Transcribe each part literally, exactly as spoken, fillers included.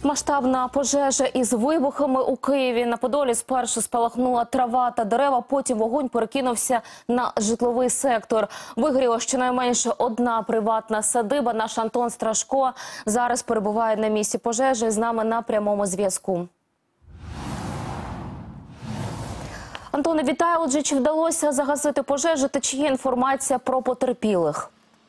Масштабна пожежа із вибухами у Києві. На Подолі спершу спалахнула трава та дерева, потім вогонь перекинувся на житловий сектор. Вигоріла щонайменше одна приватна садиба. Наш Антон Страшко зараз перебуває на місці пожежі, з нами на прямому зв'язку. Антоне, вітаю. Отже, чи вдалося загасити пожежу та чи є інформація про потерпілих?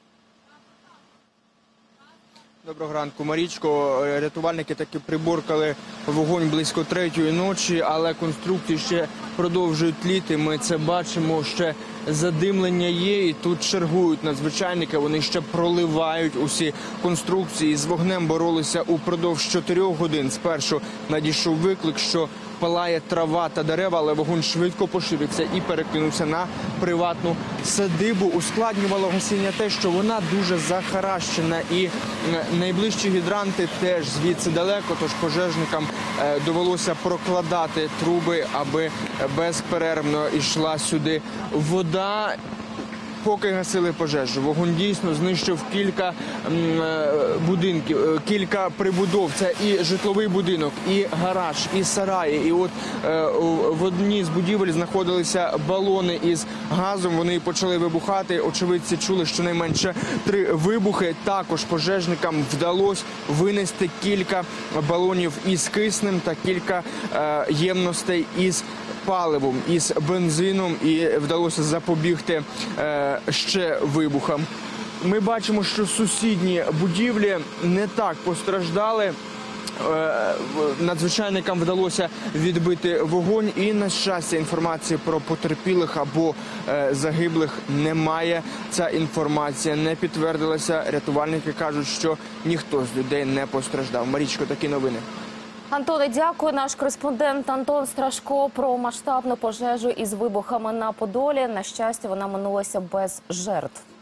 Доброго ранку, Марічко. Рятувальники таки приборкали вогонь близько третьої ночі, але конструкції ще продовжують тліти. Ми це бачимо, ще задимлення є, і тут чергують надзвичайники. Вони ще проливають усі конструкції. З вогнем боролися упродовж чотирьох годин. Спершу надійшов виклик, що палає трава та дерева, але вогонь швидко поширився і перекинувся на приватну садибу. Ускладнювало гасіння те, що вона дуже захаращена, і найближчі гідранти теж звідси далеко, тож пожежникам довелося прокладати труби, аби безперервно йшла сюди вода. Поки гасили пожежу, вогонь дійсно знищив кілька будинків, кілька прибудов. Це і житловий будинок, і гараж, і сараї. І от е, в одній з будівель знаходилися балони із газом. Вони почали вибухати. Очевидці чули щонайменше три вибухи. Також пожежникам вдалося винести кілька балонів із киснем та кілька е, ємностей із паливом, із бензином, і вдалося запобігти е, ще вибухам. Ми бачимо, що сусідні будівлі не так постраждали. Е, надзвичайникам вдалося відбити вогонь, і, на щастя, інформації про потерпілих або е, загиблих немає. Ця інформація не підтвердилася. Рятувальники кажуть, що ніхто з людей не постраждав. Марічко, такі новини. Антоне, дякую. Наш кореспондент Антон Страшко про масштабну пожежу із вибухами на Подолі. На щастя, вона минулася без жертв.